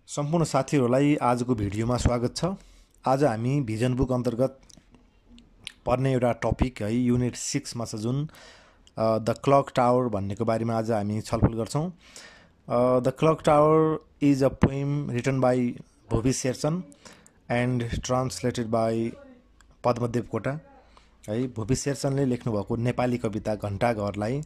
सम्पूर्ण साथीहरूलाई आजको भिडियोमा स्वागत छ। आज हामी भिजन बुक अन्तर्गत पढ्ने एउटा टपिक है युनिट 6 मा छ जुन द क्लक टावर भन्नेको बारेमा आज हामी छलफल गर्छौं। The clock tower is a poem written by Bhupi Sherchan and translated by Padma Devkota है। भुपी शेरचनले लेख्नु भएको नेपाली कविता घण्टाघरलाई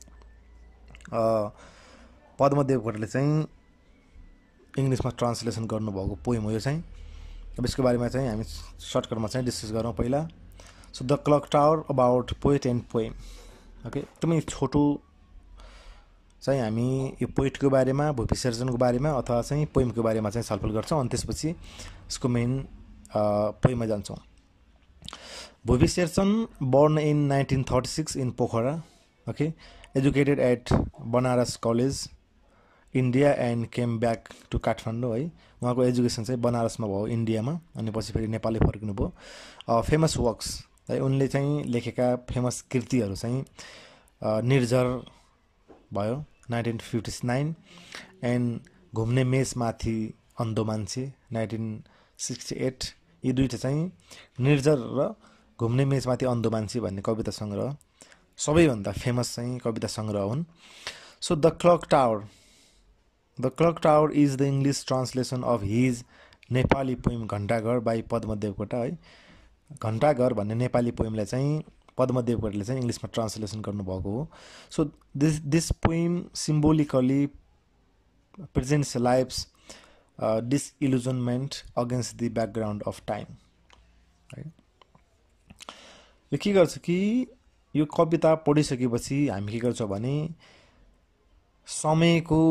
पद्म देवकोटाले चाहिँ इंग्लिशमा ट्रान्सलेसन गर्नुभएको पोएम हो यो चाहिँ। अब यसको बारेमा चाहिँ हामी सर्टकटमा चाहिँ डिस्कस गरौँ पहिला। So the clock tower about poet and poem. Okay, एकदमै छोटो चाहिँ हामी यो पोएटको बारेमा, भुपी शेरचनको बारेमा अथवा चाहिँ पोएमको बारेमा चाहिँ छलफल गर्छौँ अनि त्यसपछि यसको मेन पोएममा जान्छौँ। Bhupi Sherchan born in 1936 in Pokhara, okay, educated at Banaras college India and came back to Kathmandu है। उहाँको एजुकेसन चाहिँ बनारसमा भयो इन्डियामा, अनि पछि फेरि नेपाली फर्किनु भयो। फेमस वर्क्स है, उनले चाहिँ लेखेका फेमस कृतिहरू चाहिँ निर्झर भयो 1959 एन्ड घुम्ने मेचमाथि अन्धो मान्छे 1968। यी दुईटा चाहिँ निर्झर र घुम्ने मेचमाथि अन्धो मान्छे भन्ने कविता सङ्ग्रह सबैभन्दा फेमस चाहिँ कविता सङ्ग्रह हुन्। So the clock tower, The Clock Tower is the English translation of his Nepali poem Ghantaghar by Padma Devkota है। घण्टाघर भन्ने नेपाली पोएमलाई चाहिँ पद्म देवकोटाले चाहिँ इङ्ग्लिसमा ट्रान्सलेसन गर्नुभएको हो। So this poem symbolically presents life's disillusionment against the background of time है। यो के गर्छ कि यो कविता पढिसकेपछि हामी के गर्छौँ भने समयको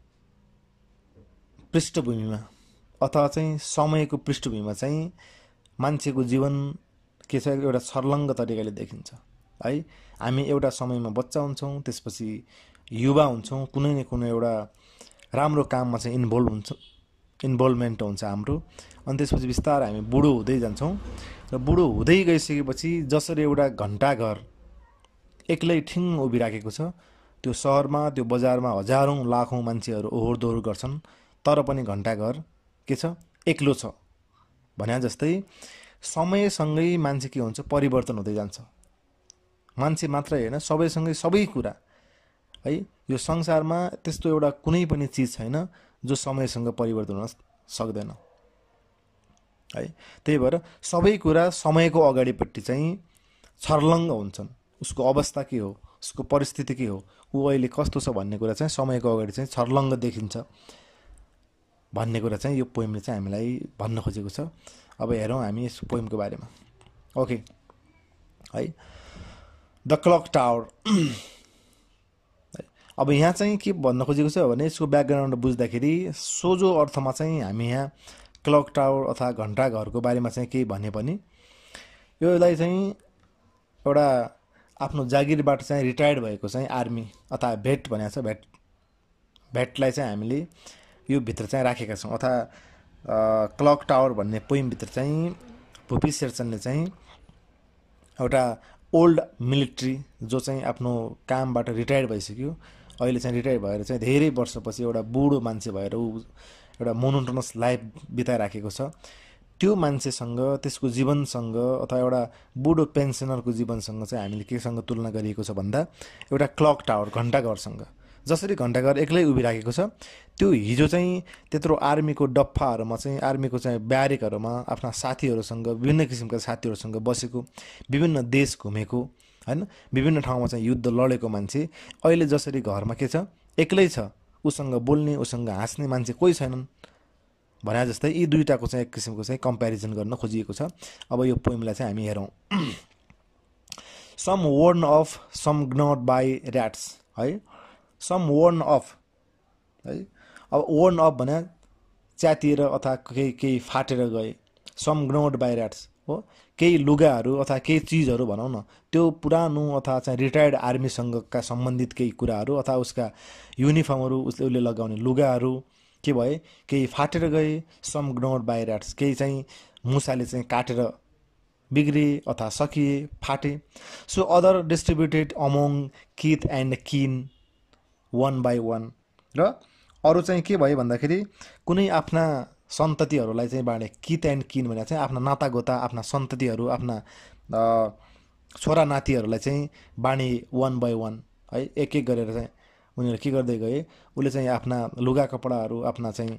पृष्ठभूमिमा अथवा चाहिँ समयको पृष्ठभूमिमा चाहिँ मान्छेको जीवन के छ एउटा छर्लङ्ग तरिकाले देखिन्छ है। हामी एउटा समयमा बच्चा हुन्छौँ, त्यसपछि युवा हुन्छौँ, कुनै न कुनै एउटा राम्रो काममा चाहिँ इन्भल्भमेन्ट हुन्छ हाम्रो, अनि त्यसपछि बिस्तारै हामी बुढो हुँदै जान्छौँ र बुढो हुँदै गइसकेपछि जसरी एउटा घण्टाघर एक्लै ठिङ उभिराखेको छ, त्यो सहरमा त्यो बजारमा हजारौँ लाखौँ मान्छेहरू ओहोर दोहोर गर्छन्, तर पनि घण्टाघर के छ एक्लो छ भने जस्तै समयसँगै मान्छे के हुन्छ परिवर्तन हुँदै जान्छ। मान्छे मात्रै होइन, सबैसँगै सबै कुरा है। यो संसारमा त्यस्तो एउटा कुनै पनि चिज छैन जो समयसँग परिवर्तन हुन सक्दैन है। त्यही भएर सबै कुरा समयको अगाडिपट्टि चाहिँ छर्लङ्ग हुन्छन्। उसको अवस्था के हो, उसको परिस्थिति के हो, ऊ अहिले कस्तो छ भन्ने कुरा चाहिँ समयको अगाडि चाहिँ छर्लङ्ग देखिन्छ भन्ने कुरा चाहिँ यो पोएमले चाहिँ हामीलाई भन्न खोजेको छ। अब हेरौँ हामी यस पोएमको बारेमा। ओके है, द क्लक टावर। अब यहाँ चाहिँ के भन्न खोजेको छ भने यसको ब्याकग्राउन्ड बुझ्दाखेरि सोझो अर्थमा चाहिँ हामी यहाँ क्लक टावर अथवा घण्टाघरको बारेमा चाहिँ केही भने पनि यसलाई चाहिँ एउटा आफ्नो जागिरबाट चाहिँ रिटायर्ड भएको चाहिँ आर्मी अथवा भेट भनेको छ, भेटलाई चाहिँ हामीले यो भित्र चाहिँ राखेका छौँ। अथवा क्लक टावर भन्ने पोइमभित्र चाहिँ भुपी शेरचनले चाहिँ एउटा ओल्ड मिलिट्री जो चाहिँ आफ्नो कामबाट रिटायर्ड भइसक्यो, अहिले चाहिँ रिटायर्ड भएर चाहिँ धेरै वर्षपछि एउटा बुढो मान्छे भएर ऊ एउटा मोनोटोनस लाइफ बिताइराखेको छ, त्यो मान्छेसँग त्यसको जीवनसँग अथवा एउटा बुढो पेन्सनरको जीवनसँग चाहिँ हामीले केसँग तुलना गरिएको छ भन्दा एउटा क्लक टावर घण्टाघरसँग। जसरी घण्टाघर एक्लै उभिराखेको छ, त्यो हिजो चाहिँ त्यत्रो आर्मीको डफ्फाहरूमा चाहिँ आर्मीको चाहिँ ब्यारेकहरूमा आफ्ना साथीहरूसँग विभिन्न किसिमका साथीहरूसँग बसेको, विभिन्न देश घुमेको हैन, विभिन्न ठाउँमा चाहिँ युद्ध लडेको मान्छे अहिले जसरी घरमा के छ एक्लै छ, उसँग बोल्ने उसँग हाँस्ने मान्छे कोही छैनन् भने जस्तै यी दुईटाको चाहिँ एक किसिमको चाहिँ कम्पेरिजन गर्न खोजिएको छ। अब यो पोएमलाई चाहिँ हामी हेरौँ। Some worn off some gnawed by rats है। सम वर्न अफ है, अब वर्न अफ भने च्यातिएर अथवा केही फाटेर गए, सम ग्नोड बाई ऱ्याट्स हो, केही लुगाहरू अथवा केही चिजहरू भनौँ न, त्यो पुरानो अथवा चाहिँ रिटायर्ड आर्मीसँगका सम्बन्धित केही कुराहरू अथवा उसका युनिफर्महरू, उसले लगाउने लुगाहरू के भए केही फाटेर गए। सम ग्नोड बाई ऱ्याट्स, केही चाहिँ मुसाले चाहिँ काटेर बिग्रे अथवा सकिए, फाटे। सो अदर डिस्ट्रिब्युटेड अमोङ किथ एन्ड किन वान बाई वान, र अरू चाहिँ के भयो भन्दाखेरि कुनै आफ्ना सन्ततिहरूलाई चाहिँ बाँडे, कित एन्ड किन भनेर चाहिँ आफ्ना नातागोता, आफ्ना सन्ततिहरू, आफ्ना छोरा नातिहरूलाई चाहिँ बाँडे वान बाई वान है, एक एक गरेर चाहिँ उनीहरू के गर्दै गए, उसले चाहिँ आफ्ना लुगा कपडाहरू, आफ्ना चाहिँ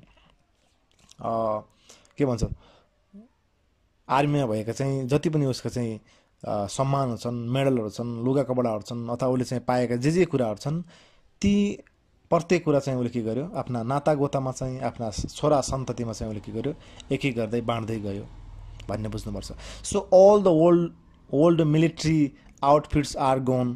के भन्छ आर्मीमा भएका चाहिँ जति पनि उसका चाहिँ सम्मानहरू छन्, मेडलहरू छन्, लुगा कपडाहरू छन्, अथवा उसले चाहिँ पाएका जे कुराहरू छन्, ती प्रत्येक कुरा चाहिँ उसले के गर्यो, आफ्ना नातागोतामा चाहिँ, आफ्ना छोरा सन्ततिमा चाहिँ उसले के गर्यो, एक एक गर्दै बाँड्दै गयो भन्ने बुझ्नुपर्छ। So all the old military outfits are gone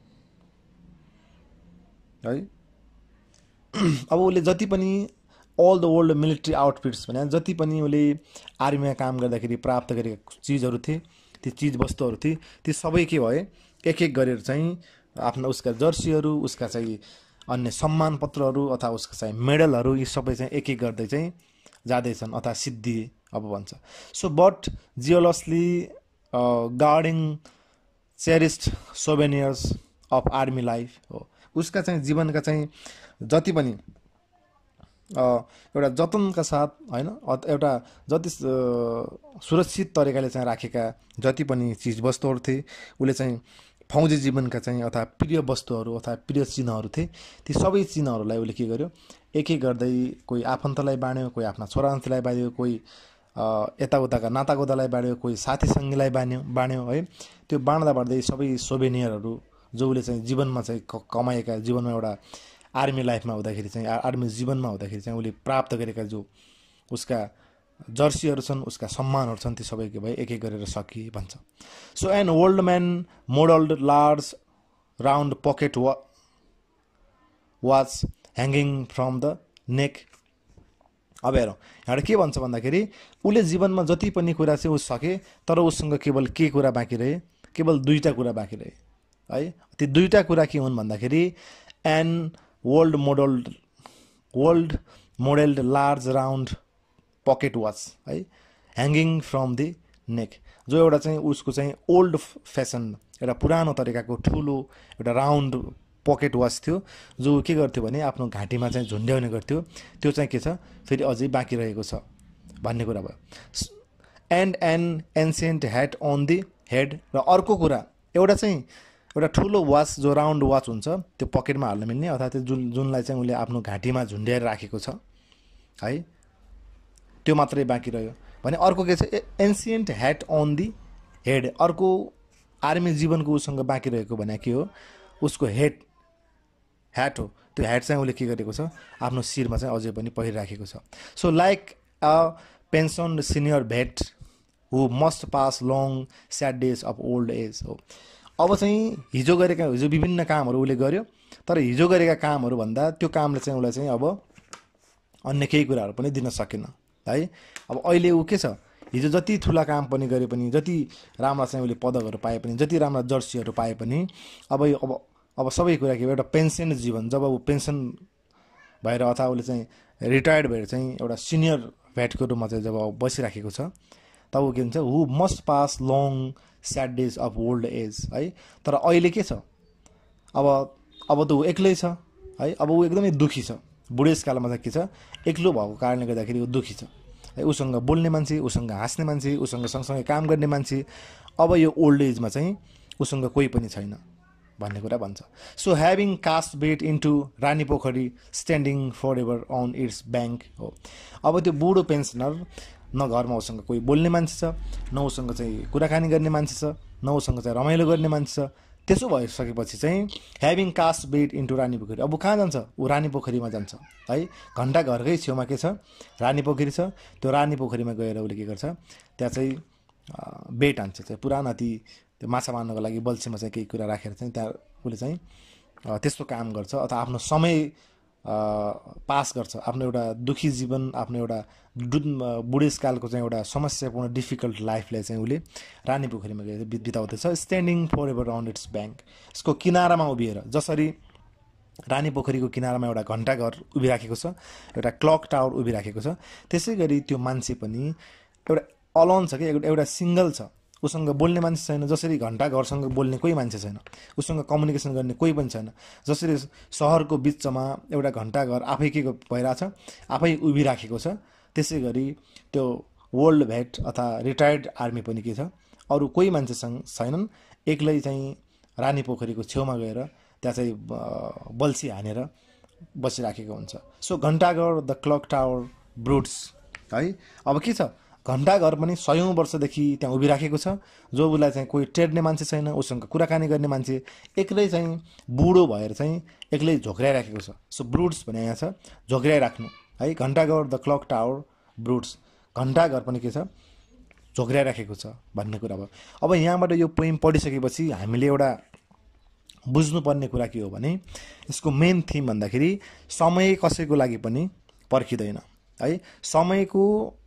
है। अब उसले जति पनि all the old military outfits भने जति पनि उसले आर्मीमा काम गर्दाखेरि प्राप्त गरेका चिजहरू थिए, ती चिज वस्तुहरू थिए, ती सबै के भए, एक एक गरेर चाहिँ आफ्ना उसका जर्सीहरू, उसका चाहिँ अन्य सम्मान पत्रहरू अथवा उसका चाहिँ मेडलहरू, यी सबै चाहिँ एक एक गर्दै चाहिँ जाँदैछन् अथवा सिद्धि अब भन्छ। So but jealously guarding cherished souvenirs of army life हो, उसका चाहिँ जीवनका चाहिँ जति पनि एउटा जतनका साथ होइन, एउटा जति सुरक्षित तरिकाले चाहिँ राखेका जति पनि चिजवस्तुहरू थिए, उसले चाहिँ फौजी जीवनका चाहिँ अथवा प्रिय वस्तुहरू अथवा प्रिय चिन्हहरू थिए, ती सबै चिन्हहरूलाई उसले के गर्यो, एक एक गर्दै कोही आफन्तलाई बाँड्यो, कोही आफ्ना छोराछोरीलाई बाँड्यो, कोही यताउताका नातागोतालाई बाँड्यो, कोही साथी सङ्गीलाई बाँड्यो है। त्यो बाँड्दै सबै सोभेनियरहरू जो उसले चाहिँ जीवनमा चाहिँ कमाएका, जीवनमा एउटा आर्मी लाइफमा हुँदाखेरि चाहिँ, आर्मी जीवनमा हुँदाखेरि चाहिँ उसले प्राप्त गरेका जो उसका जर्सीहरू छन्, उसका सम्मानहरू छन्, ती सबै के भए, एक एक गरेर सकिए भन्छ। So an old man modelled large round pocket watch hanging from the neck. अब हेरौँ यहाँ के भन्छ भन्दाखेरि, उसले जीवनमा जति पनि कुरा चाहिँ उस सके, तर उसँग केवल के कुरा बाँकी रहे, केवल दुईवटा कुरा बाँकी रहे है। ती दुईवटा कुरा के हुन् भन्दाखेरि, an old modelled large round pocket watch है, ह्याङ्गिङ फ्रम द नेक, जो एउटा चाहिँ उसको चाहिँ ओल्ड फेसन, एउटा पुरानो तरिकाको ठुलो एउटा राउन्ड पकेट वाच थियो, जो के गर्थ्यो भने आफ्नो घाँटीमा चाहिँ झुन्ड्याउने गर्थ्यो, त्यो चाहिँ के छ फेरि अझै बाँकी रहेको छ भन्ने कुरा भयो। And an ancient hat on the head, र अर्को कुरा एउटा चाहिँ एउटा ठुलो वाच जो राउन्ड वाच हुन्छ, त्यो पकेटमा हाल्न मिल्ने अथवा त्यो जुनलाई चाहिँ उसले आफ्नो घाँटीमा झुन्ड्याएर राखेको छ है, त्यो मात्रै बाँकी रह्यो भने। अर्को के छ, ancient hat on the head, अर्को आर्मी जीवनको उसँग बाँकी रहेको भने के हो, उसको ह्याट हो। त्यो ह्याट चाहिँ उसले के गरेको छ, आफ्नो शिरमा चाहिँ अझै पनि पहिरिराखेको छ। So like a pensioned senior vet who must pass long sad days of old age हो। अब चाहिँ हिजो विभिन्न कामहरू उसले गर्यो, तर हिजो गरेका कामहरू भन्दा त्यो कामले चाहिँ उसलाई चाहिँ अब अन्य केही कुराहरू पनि दिन सकेन है। अब अहिले ऊ के छ, हिजो जति ठुला काम पनि गरे पनि, जति राम्रा चाहिँ उसले पदकहरू पाए पनि, जति राम्रा जर्सीहरू पाए पनि, अब सबै कुरा के भयो, एउटा पेन्सन जीवन, जब ऊ पेन्सन भएर अथवा उसले चाहिँ रिटायर्ड भएर चाहिँ एउटा सिनियर भेटको रूपमा चाहिँ जब बसिराखेको छ, तब ऊ के भन्छ, who must pass long sad days of old age है। तर अहिले के छ, अब त ऊ एक्लै छ है, अब ऊ एकदमै दुखी छ। बुढेसकालमा चाहिँ के छ, एक्लो भएको कारणले गर्दाखेरि ऊ दुखी छ है। उसँग बोल्ने मान्छे, उसँग हाँस्ने मान्छे, उसँग सँगसँगै काम गर्ने मान्छे, अब यो ओल्ड एजमा चाहिँ उसँग कोही पनि छैन भन्ने कुरा भन्छ। So having cast bait into Rani Pokhari standing forever on its bank हो। अब त्यो बुढो पेन्सनर, न घरमा उसँग कोही बोल्ने मान्छे छ, न उसँग चाहिँ कुराकानी गर्ने मान्छे छ, न उसँग चाहिँ रमाइलो गर्ने मान्छे छ। त्यसो भइसकेपछि चाहिँ having cast bait into Rani Pokhari, अब कहाँ जान्छ, ऊ रानी पोखरीमा जान्छ है। घन्टाघरकै छेउमा के छ, रानी पोखरी छ। त्यो रानी पोखरीमा गएर उसले के गर्छ, त्यहाँ चाहिँ बेट हान्छ, चाहिँ पुराना त्यो माछा मार्नको लागि बल्छीमा चाहिँ केही कुरा राखेर चाहिँ त्यहाँ उसले चाहिँ त्यस्तो काम गर्छ अथवा आफ्नो समय पास गर्छ, आफ्नो एउटा दुखी जीवन, आफ्नो एउटा बुढेसकालको चाहिँ एउटा समस्यापूर्ण डिफिकल्ट लाइफलाई चाहिँ उसले रानी पोखरीमा गएर बिताउँदैछ। Standing forever on its bank, यसको किनारामा उभिएर, जसरी रानी पोखरीको किनारामा एउटा घन्टाघर उभिराखेको छ, एउटा क्लक टावर उभिराखेको छ, त्यसै गरी त्यो मान्छे पनि एउटा अलोन छ कि, एउटा सिङ्गल छ। उसँग बोल्ने मान्छे छैन, जसरी घन्टाघरसँग बोल्ने कोही मान्छे छैन, उसँग कम्युनिकेसन गर्ने कोही पनि छैन। जसरी सहरको बिचमा एउटा घन्टाघर आफै के भइरहेछ, आफै उभिराखेको छ, त्यसै गरी त्यो वर्ल्ड भेट अथवा रिटायर्ड आर्मी पनि के छ, अरू कोही मान्छेसँग छैनन्, एक्लै चाहिँ रानी पोखरीको छेउमा गएर त्यहाँ चाहिँ बल्छी हानेर बसिराखेको हुन्छ। सो Ghantaghar the clock tower broods है। अब के छ, घण्टाघर पनि 100औं वर्षदेखि त्यहाँ उभिराखेको छ, जो उसलाई चाहिँ कोही टेर्ने मान्छे छैन, उसँग कुराकानी गर्ने मान्छे, एक्लै चाहिँ बुढो भएर चाहिँ एक्लै झोक्राइराखेको छ। सो ब्रुड्स भने यहाँ छ झोक्राइराख्नु है। Ghantaghar the clock tower broods, Ghantaghar पनि के छ, झोक्राइराखेको छ भन्ने कुरा भयो। अब यहाँबाट यो पोइम पढिसकेपछि हामीले एउटा बुझ्नुपर्ने कुरा के हो भने यसको मेन थिम भन्दाखेरि समय कसैको लागि पनि पर्खिँदैन है। समयको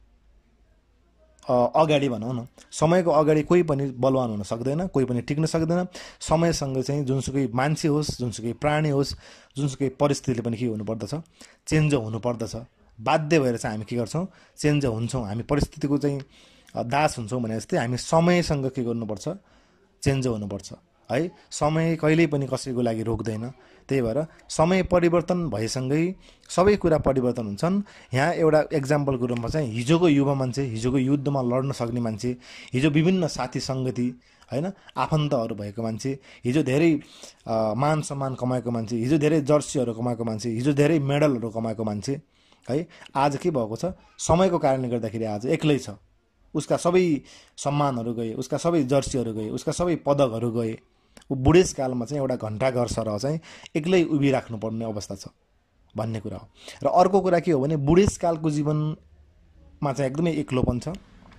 अगाडि भनौँ न, समयको अगाडि कोही पनि बलवान हुन सक्दैन, कोही पनि टिक्न सक्दैन। समयसँग चाहिँ जुनसुकै मान्छे होस्, जुनसुकै प्राणी होस्, जुनसुकै परिस्थितिले पनि के हुनुपर्दछ, चेन्ज हुनुपर्दछ। बाध्य भएर चाहिँ हामी के गर्छौँ, चेन्ज हुन्छौँ। हामी परिस्थितिको चाहिँ दास हुन्छौँ भने जस्तै हामी समयसँग के गर्नुपर्छ, चेन्ज हुनुपर्छ है। समय कहिल्यै पनि कसैको लागि रोक्दैन। त्यही भएर समय परिवर्तन भएसँगै सबै कुरा परिवर्तन हुन्छन्। यहाँ एउटा एक्जाम्पलको रूपमा चाहिँ हिजोको युवा मान्छे, हिजोको युद्धमा लड्न सक्ने मान्छे, हिजो विभिन्न साथी सङ्गति हैन, आफन्तहरू भएको मान्छे, हिजो धेरै मान सम्मान कमाएको मान्छे, हिजो धेरै जर्सीहरू कमाएको मान्छे, हिजो धेरै मेडलहरू कमाएको मान्छे है, आज के भएको छ, समयको कारणले गर्दाखेरि आज एक्लै छ। उसका सबै सम्मानहरू गए, उसका सबै जर्सीहरू गए, उसका सबै पदकहरू गए। ऊ बुढेसकालमा चाहिँ एउटा घण्टाघर सरह चाहिँ एक्लै उभिराख्नुपर्ने अवस्था छ भन्ने कुरा हो। र अर्को कुरा के हो भने बुढेसकालको जीवनमा चाहिँ एकदमै एक्लोपन छ।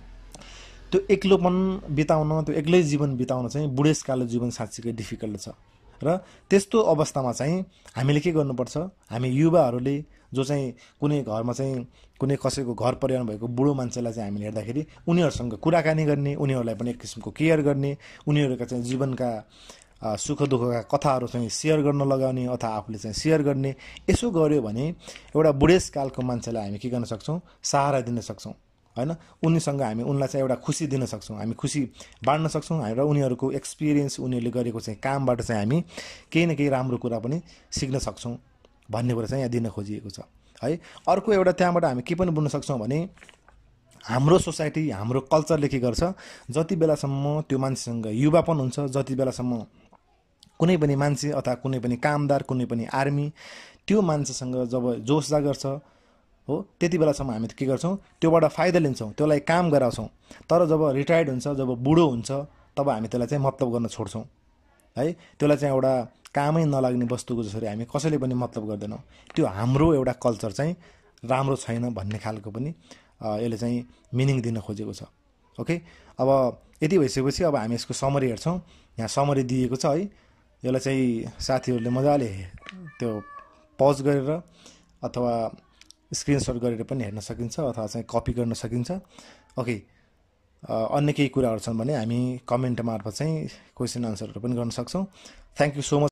त्यो एक्लोपन बिताउन, त्यो एक्लै जीवन बिताउन चाहिँ बुढेसकालको जीवन साँच्चीकै डिफिकल्ट छ। र त्यस्तो अवस्थामा चाहिँ हामीले के गर्नुपर्छ, हामी युवाहरूले जो चाहिँ कुनै घरमा चाहिँ कुनै कसैको घर परिवार भएको बुढो मान्छेलाई चाहिँ हामीले हेर्दाखेरि उनीहरूसँग कुराकानी गर्ने, उनीहरूलाई पनि एक किसिमको केयर गर्ने, उनीहरूका चाहिँ जीवनका सुख दुःखका कथाहरू चाहिँ सेयर गर्न लगाउने अथवा आफूले चाहिँ सेयर गर्ने। यसो गर्यो भने एउटा बुढेसकालको मान्छेलाई हामी के गर्न सक्छौँ, सहारा दिन सक्छौँ हैन। उनीसँग हामी उनलाई चाहिँ एउटा खुसी दिन सक्छौँ, हामी खुसी बाँड्न सक्छौँ र उनीहरूको एक्सपिरियन्स, उनीहरूले गरेको चाहिँ कामबाट चाहिँ हामी केही न केही राम्रो कुरा पनि सिक्न सक्छौँ भन्ने कुरा चाहिँ यहाँ दिन खोजिएको छ है। अर्को एउटा त्यहाँबाट हामी के पनि बुझ्न सक्छौँ भने हाम्रो सोसाइटी, हाम्रो कल्चरले के गर्छ, जति बेलासम्म त्यो मान्छेसँग युवापन हुन्छ, जति बेलासम्म कुनै पनि मान्छे अथवा कुनै पनि कामदार, कुनै पनि आर्मी त्यो मान्छेसँग जब जोस जागर्छ हो, त्यति बेलासम्म हामी के गर्छौँ, त्योबाट फाइदा लिन्छौँ, त्यसलाई काम गराउँछौँ। तर जब रिटायर्ड हुन्छ, जब बुढो हुन्छ, तब हामी त्यसलाई चाहिँ मतलब गर्न छोड्छौँ है। त्यसलाई चाहिँ एउटा कामै नलाग्ने वस्तुको जसरी हामी कसैले पनि मतलब गर्दैनौँ। त्यो हाम्रो एउटा कल्चर चाहिँ राम्रो छैन भन्ने खालको पनि यसले चाहिँ मिनिङ दिन खोजेको छ। ओके, अब यति भइसकेपछि अब हामी यसको समरी हेर्छौँ। यहाँ समरी दिएको छ है। यसलाई चाहिँ साथीहरूले मजाले त्यो पज गरेर अथवा स्क्रिनसट गरेर पनि हेर्न सकिन्छ अथवा चाहिँ कपी गर्न सकिन्छ। ओके, अन्य केही कुराहरू छन् भने हामी कमेन्ट मार्फत चाहिँ क्वेसन आन्सरहरू पनि गर्न सक्छौँ। Thank you so much.